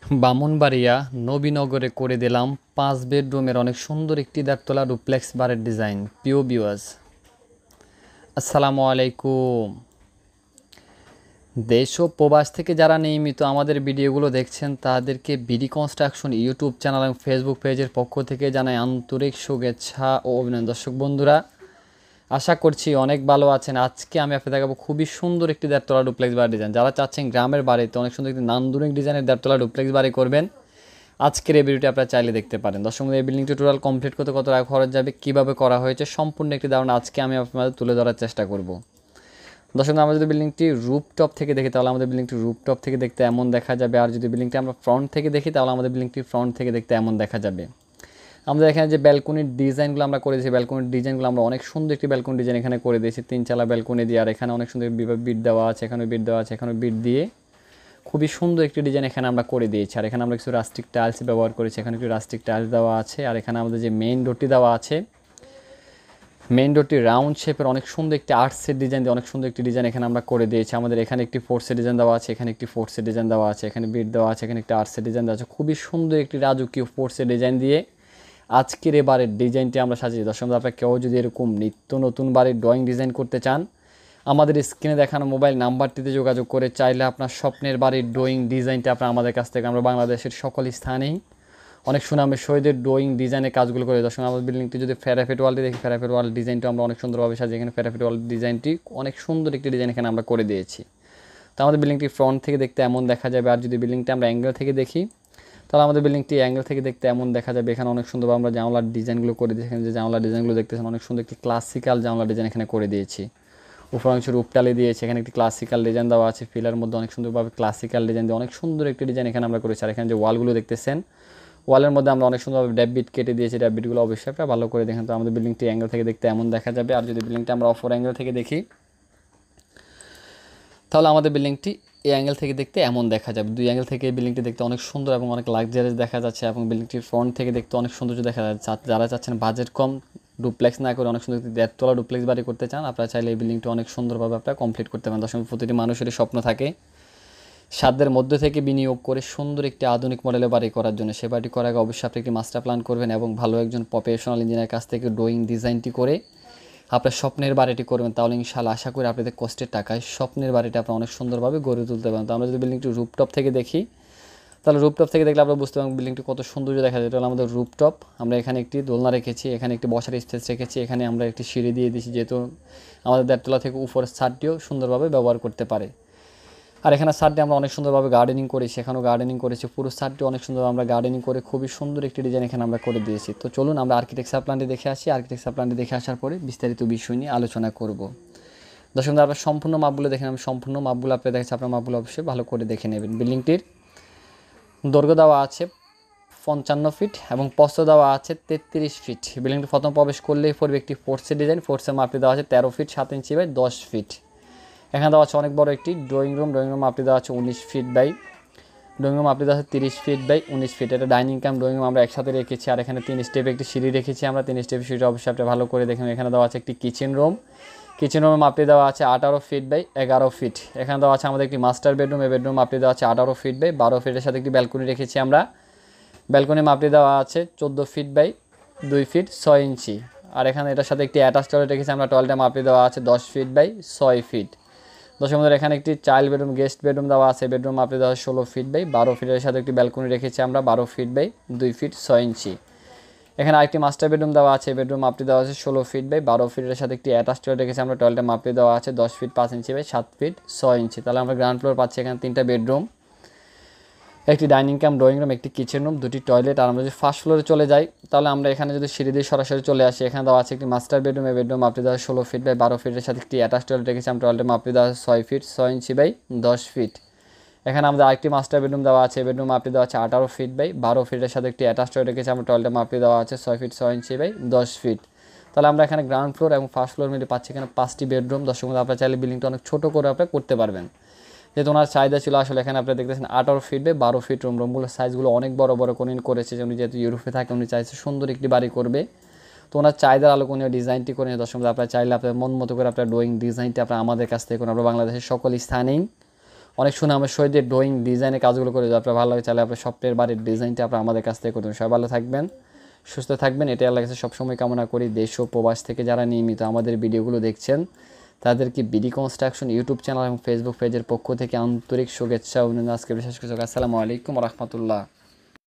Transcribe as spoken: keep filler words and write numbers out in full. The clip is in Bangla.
ব্রাহ্মণবাড়িয়া নবীনগরে করে দিলাম পাঁচ বেডরুমের অনেক সুন্দর একটি দেড়তলা ডুপ্লেক্স বাড়ির ডিজাইন। প্রিয় ভিউয়ার্স, আসসালামু আলাইকুম। দেশ ও প্রবাস থেকে যারা নিয়মিত আমাদের ভিডিওগুলো দেখছেন তাদেরকে বিডি কনস্ট্রাকশন ইউটিউব চ্যানেল এবং ফেসবুক পেজের পক্ষ থেকে জানাই আন্তরিক শুভেচ্ছা ও অভিনন্দন। দর্শক বন্ধুরা, আশা করছি অনেক ভালো আছেন। আজকে আমি আপনাদের দেখাবো খুবই সুন্দর একটি দেড়তলা ডুপ্লেক্স বাড়ি ডিজাইন। যারা চাচ্ছেন গ্রামের বাড়িতে অনেক সুন্দর একটি নান্দনিক ডিজাইনের দেড়তলা ডুপ্লেক্স বাড়ি করবেন, আজকের এই ভিডিওটি আপনারা চাইলে দেখতে পারেন। দর্শক বন্ধু, এই বিল্ডিংটি টোটাল কমপ্লিট করতে কত টাকা খরচ যাবে, কীভাবে করা হয়েছে, সম্পূর্ণ একটি ধারণা আজকে আমি আপনাদের তুলে ধরার চেষ্টা করব। দর্শক, আমরা যদি বিল্ডিংটি রুপটপ থেকে দেখি তাহলে আমাদের বিল্ডিংটি রুপটপ থেকে দেখতে এমন দেখা যাবে, আর যদি বিল্ডিংটি আমরা ফ্রন্ট থেকে দেখি তাহলে আমাদের বিল্ডিংটি ফ্রন্ট থেকে দেখতে এমন দেখা যাবে। আমাদের এখানে যে ব্যালকনির ডিজাইনগুলো আমরা করে দিয়েছি, ব্যালকনির ডিজাইনগুলো আমরা অনেক সুন্দর একটি ব্যালকনি ডিজাইন এখানে করে দিয়েছি, তিন চালা ব্যালকনি দিয়ে। আর এখানে অনেক সুন্দর বিট দেওয়া আছে, এখানে বিট দেওয়া আছে, এখানে বিট দিয়ে খুবই সুন্দর একটি ডিজাইন এখানে আমরা করে দিয়েছি। আর এখানে আমরা কিছু রাস্টিক টাইলস ব্যবহার করেছি, এখানে কিছু রাস্টিক টাইলস দেওয়া আছে। আর এখানে আমাদের যে মেইন ডোরটি দেওয়া আছে, মেইন ডোরটি রাউন্ড শেপের অনেক সুন্দর একটি আর্টসের ডিজাইন দিয়ে অনেক সুন্দর একটি ডিজাইন এখানে আমরা করে দিয়েছি। আমাদের এখানে একটি ফোর্সের ডিজাইন দেওয়া আছে, এখানে একটি ফোর্সের ডিজাইন দেওয়া আছে, এখানে বিট দেওয়া আছে, এখানে একটি আর্টসের ডিজাইন দেওয়া আছে। খুবই সুন্দর একটি রাজকীয় ফোর্সের ডিজাইন দিয়ে আজকের এই বাড়ির ডিজাইনটি আমরা সাজিয়েছি। দর্শক, আপনারা কেউ যদি এরকম নিত্য নতুন বাড়ির ড্রয়িং ডিজাইন করতে চান, আমাদের স্ক্রিনে দেখানো মোবাইল নাম্বারটিতে যোগাযোগ করে চাইলে আপনার স্বপ্নের বাড়ির ড্রয়িং ডিজাইনটা আপনার আমাদের কাছ থেকে, আমরা বাংলাদেশের সকল স্থানেই অনেক সুনামের শহীদের ড্রয়িং ডিজাইনের কাজগুলো করে। দর্শক, আমাদের বিল্ডিংটি যদি ফেরাফেট ওয়ালটি দেখি, ফেরাফেট ওয়াল ডিজাইনটা আমরা অনেক সুন্দরভাবে সাজিয়ে এখানে ফেরাফেট ওয়াল ডিজাইনটি অনেক সুন্দর একটি ডিজাইন এখানে আমরা করে দিয়েছি। তো আমাদের বিল্ডিংটি ফ্রন্ট থেকে দেখতে এমন দেখা যাবে। আর যদি বিল্ডিংটি আমরা অ্যাঙ্গেল থেকে দেখি তাহলে আমাদের বিল্ডিংটি অ্যাঙ্গেল থেকে দেখতে এমন দেখা যাবে। এখানে অনেক সুন্দরভাবে আমরা জানলার ডিজাইনগুলো করে দিয়েছি। এখানে যে জানলার ডিজাইনগুলো দেখতেছেন অনেক সুন্দর একটি ক্লাসিক্যাল জানলার ডিজাইন এখানে করে দিয়েছি। উপর অংশ রূপটালে দিয়েছি, এখানে একটি ক্লাসিক্যাল ডিজাইন দেওয়া আছে। ফিলার মধ্যে অনেক সুন্দরভাবে ক্লাসিক্যাল ডিজাইন দিয়ে অনেক সুন্দর একটি ডিজাইন এখানে আমরা করেছি। আর এখানে যে ওয়ালগুলো দেখতেছেন, ওয়ালের মধ্যে আমরা অনেক সুন্দরভাবে ড্যাববিট কেটে দিয়েছি। ড্যাববিটগুলো অবশ্যই আপনারা ভালো করে দেখেন। তো আমাদের বিল্ডিংটি অ্যাঙ্গেল থেকে দেখতে এমন দেখা যাবে। আর যদি বিল্ডিংটি আমরা অপর অ্যাঙ্গেল থেকে দেখি তাহলে আমাদের বিল্ডিংটি এই অ্যাঙ্গেল থেকে দেখতে এমন দেখা যাবে। দুই অ্যাঙ্গেল থেকে এই বিল্ডিংটি দেখতে অনেক সুন্দর এবং অনেক লাক্সারিয়াস দেখা যাচ্ছে, এবং বিল্ডিংটির ফ্রন্ট থেকে দেখতে অনেক সৌন্দর্য দেখা যাচ্ছে। যারা চাচ্ছেন বাজেট কম, ডুপ্লেক্স না করে অনেক সুন্দর দেড়তলা ডুপ্লেক্স বাড়ি করতে চান, আপনারা চাইলে এই বিল্ডিংটি অনেক সুন্দরভাবে আপনারা কমপ্লিট করতে পারেন। দর্শক, প্রতিটি মানুষেরই স্বপ্ন থাকে সাধ্যের মধ্যে থেকে বিনিয়োগ করে সুন্দর একটি আধুনিক মডেলের বাড়ি করার জন্য। সে বাড়িটি করার আগে অবশ্যই আপনি একটি মাস্টার প্ল্যান করবেন এবং ভালো একজন প্রফেশনাল ইঞ্জিনিয়ারের কাছ থেকে ড্রয়িং ডিজাইনটি করে আপনার স্বপ্নের বাড়িটি করবেন। তাহলে ইনশাআল্লাহ আশা করি আপনাদের কষ্টের টাকায় স্বপ্নের বাড়িটা আপনারা অনেক সুন্দরভাবে গড়ে তুলতে পারেন। তো আমরা যদি বিল্ডিংটি রুপটপ থেকে দেখি তাহলে রুপটপ থেকে দেখলে আপনারা বুঝতে পারবেন বিল্ডিংটি কত সৌন্দর্য দেখা যায়। এটা হলো আমাদের রুপটপ। আমরা এখানে একটি দোলনা রেখেছি, এখানে একটি বসার স্পেস রেখেছি, এখানে আমরা একটি সিঁড়ি দিয়ে দিয়েছি, যেহেতু আমাদের দেড়তলা থেকে উপরের ছাদটিও সুন্দরভাবে ব্যবহার করতে পারে। আর এখানে ছাদটি আমরা অনেক সুন্দরভাবে গার্ডেনিং করেছি, এখানেও গার্ডেনিং করেছি। পুরো ছাদটি অনেক সুন্দর আমরা গার্ডেনিং করে খুবই সুন্দর একটি ডিজাইন এখানে আমরা করে দিয়েছি। তো চলুন আমরা আর্কিটেকচার প্ল্যানটি দেখে আসি। আর্কিটেকচার প্ল্যানটি দেখে আসার পরে বিস্তারিত বিষয় নিয়ে আলোচনা করব। দর্শক, আপনার সম্পূর্ণ মাপগুলো দেখেন, আমি সম্পূর্ণ মাপগুলো আপনার দেখেছি, আপনার মাপগুলো অবশ্যই ভালো করে দেখে নেবেন। বিল্ডিংটির দৈর্ঘ্য দেওয়া আছে পঞ্চান্ন ফিট এবং প্রস্থ দেওয়া আছে তেত্রিশ ফিট। বিল্ডিংটি প্রথম প্রবেশ করলেই পড়বে একটি ফোর্সের ডিজাইন। ফোর্সের মাপটি দেওয়া আছে তেরো ফিট সাত ইঞ্চি বাই দশ ফিট। এখানে দেওয়া আছে অনেক বড় একটি ড্রয়িং রুম। ড্রয়িং রুম মাপটি দেওয়া আছে উনিশ ফিট বাই ড্রয়িং রুম মাপটি দেওয়া আছে তিরিশ ফিট বাই উনিশ ফিট। এটা ডাইনিং কাম ড্রয়িং রুম আমরা একসাথে রেখেছি। আর এখানে তিন স্টেপে একটি সিঁড়ি রেখেছি আমরা, তিন স্টেপে সিঁড়ি অবশ্যই আপনি ভালো করে দেখেন। এখানে দেওয়া আছে একটি কিচেন রুম। কিচেন রুমের মাপটি দেওয়া আছে আঠারো ফিট বাই এগারো ফিট। এখানে দেওয়া আছে আমাদের একটি মাস্টার বেডরুম। এই বেডরুম মাপটি দেওয়া আছে আঠারো ফিট বাই বারো ফিটের সাথে একটি ব্যালকনি রেখেছি আমরা। ব্যালকনির মাপটি দেওয়া আছে চোদ্দো ফিট বাই দুই ফিট ছয় ইঞ্চি। আর এখানে এটার সাথে একটি অ্যাটাচ টয়লেট রেখেছি আমরা। টয়লেটের মাপটি দেওয়া আছে দশ ফিট বাই ছয় ফিট। দশ আমাদের এখানে একটি চাইল্ড বেডরুম গেস্ট বেডরুম দেওয়া আছে। বেডরুম মাপটি দেওয়া আছে ষোলো ফিট বাই বারো ফিটের সাথে একটি ব্যালকনি রেখেছি আমরা, বারো ফিট বাই দুই ফিট ছয় ইঞ্চি। এখানে আরেকটি মাস্টার বেডরুম দেওয়া আছে। বেডরুম মাপটি দেওয়া আছে ষোলো ফিট বাই বারো ফিটের সাথে একটি অ্যাটাচ টয়লেট রেখেছি আমরা। টয়লেটের মাপটি দেওয়া আছে দশ ফিট পাঁচ ইঞ্চি বাই সাত ফিট ছয় ইঞ্চি। তাহলে আমরা গ্রাউন্ড ফ্লোর পাচ্ছি এখানে তিনটা বেডরুম, একটি ডাইনিং কাম ড্রয়িং রুম, একটি কিচেন রুম, দুটি টয়লেট। আর আমরা যদি ফার্স্ট ফ্লোরে চলে যাই তাহলে আমরা এখানে যদি সিঁড়ি দিয়ে সরাসরি চলে আসি, এখানে দেওয়া আছে একটি মাস্টার বেডরুম। এই বেডরুম মাপটি দেওয়া ষোলো ফিট বাই বারো ফিটের সাথে একটি অ্যাটাচ টয়লেট রেখেছি আমরা। টয়লেটের মাপটি দেওয়া ছয় ফিট ছয় ইঞ্চি বাই দশ ফিট। এখানে আমাদের আরেকটি মাস্টার বেডরুম দেওয়া আছে। বেডরুম মাপটি দেওয়া আছে আঠারো ফিট বাই বারো ফিটের সাথে একটি অ্যাটাচ টয়লেট রেখেছি আমরা। টয়লেটের মাপটি দেওয়া আছে ছয় ফিট ছয় ইঞ্চি বাই দশ ফিট। তাহলে আমরা এখানে গ্রাউন্ড ফ্লোর এবং ফার্স্ট ফ্লোর মিলে পাচ্ছি এখানে পাঁচটি বেডরুম। দর্শক, আপনারা চাইলে বিল্ডিংটা অনেক ছোটো করে আপনারা করতে পারবেন, যেহেতু ওনার চাহিদা ছিল। আসলে এখানে আপনারা দেখতেছেন আঠারো ফিট বাই বারো ফিট রুম। রুমগুলোর সাইজগুলো অনেক বড় বড় করে করেছে, উনি যেহেতু ইউরোপে থাকে, উনি চাইছে সুন্দর একটি বাড়ি করবে। তো ওনার চাহিদার আলোকে উনি ডিজাইনটি করে। দর্শক, আপনারা চাইলে আপনার মন মতো করে আপনার ড্রয়িং ডিজাইনটি আপনারা আমাদের কাছ থেকে করুন। আমরা বাংলাদেশের সকল স্থানেই অনেক সুনামের সহিত ড্রয়িং ডিজাইনের কাজগুলো করে, যদি আপনার ভালো লাগে তাহলে আপনার স্বপ্নের বাড়ির ডিজাইনটা আপনার আমাদের কাছ থেকে করবেন। সবাই ভালো থাকবেন, সুস্থ থাকবেন, এটাই আল্লাহর কাছে সবসময় কামনা করি। দেশ ও প্রবাস থেকে যারা নিয়মিত আমাদের ভিডিওগুলো দেখছেন তাদেরকে বিডি কনস্ট্রাকশন ইউটিউব চ্যানেল এবং ফেসবুক পেজের পক্ষ থেকে আন্তরিক শুভেচ্ছা অভিনন্দন। আজকে বিশেষ কিছু আসসালামু আলাইকুম রহমতুল্লাহ।